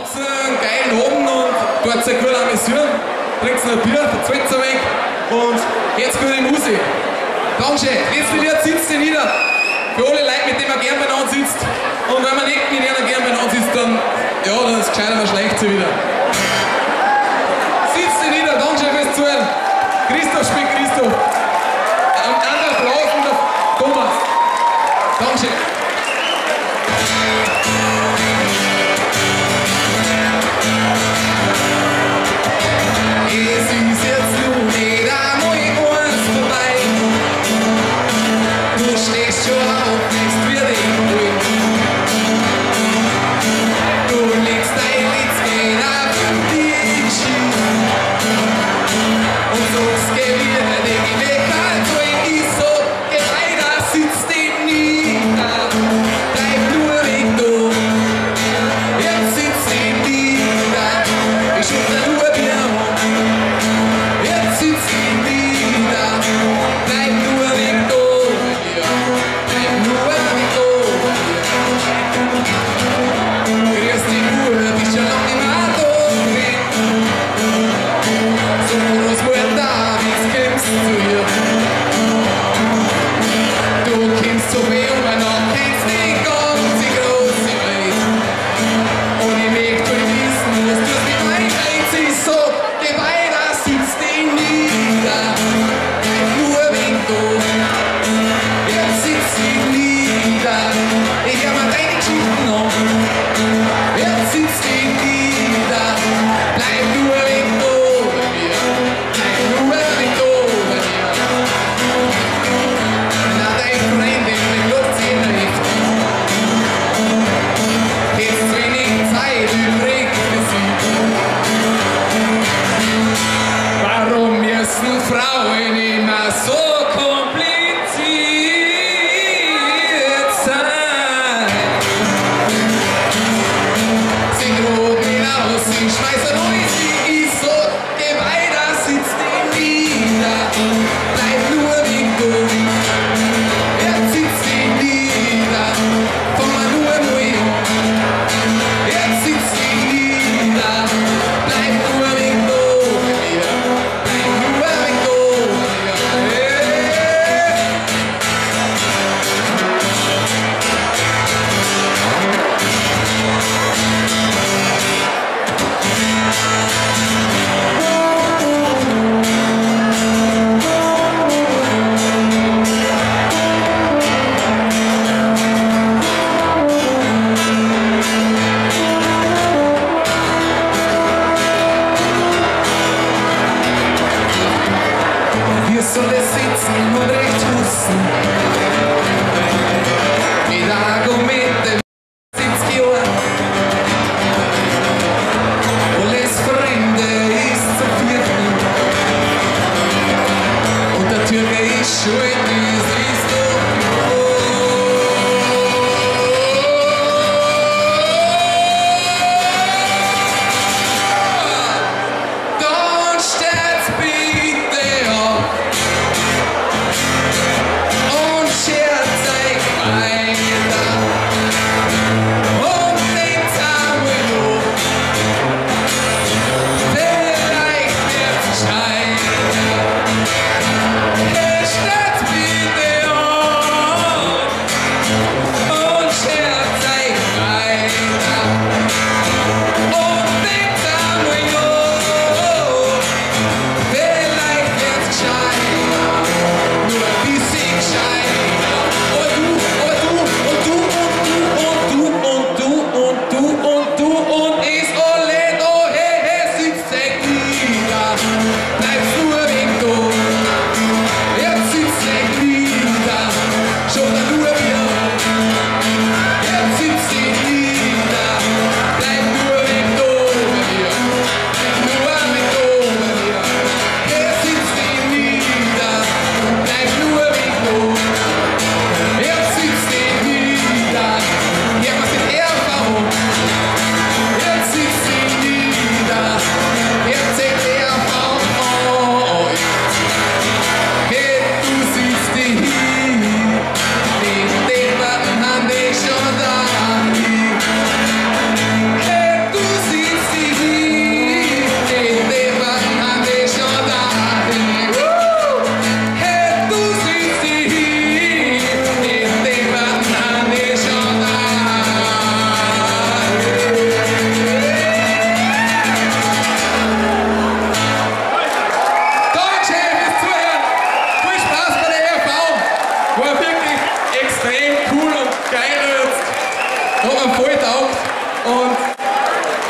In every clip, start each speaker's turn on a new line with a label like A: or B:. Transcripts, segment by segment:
A: habt einen geilen Abend und dort euch gut amüsieren. Trinkt noch ein Bier, verzweckt ein wenig und jetzt gute Musik. Dankeschön. Letzte Lied sitzt ihr nieder. Für alle Leute, mit denen man gern beieinander sitzt. Und wenn man nicht mit einer gern beieinander sitzt, dann, ja, dann ist es gescheiter, man schleicht sie wieder. Sitzt ihr nieder, Dankeschön fürs Zuhören. Christoph spielt Christoph. Ein anderer Applaus und der Thomas. Dankeschön. Es ist jetzt nur nicht einmal eins vorbei. Du stehst schon auf, nichts wird dich ruhig. Du legst dein Litz, geht auf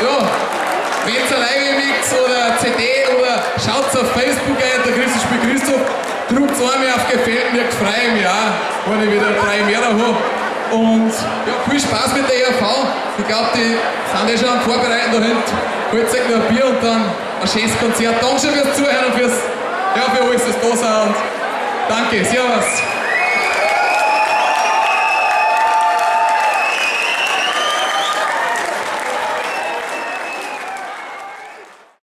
A: ja, wenn es ein Live-Mix oder CD oder schaut auf Facebook ein, der Christoph spielt Christoph, drückt es einmal auf Gefällt mir, freue mich auch, wenn ich wieder 3 mehr habe. Und ja, viel Spaß mit der ERV. Ich glaube, die sind eh schon am Vorbereiten da hinten. Holt euch noch ein Bier und dann ein schönes Konzert. Danke fürs Zuhören und für alles, das da sind. Und danke, servus.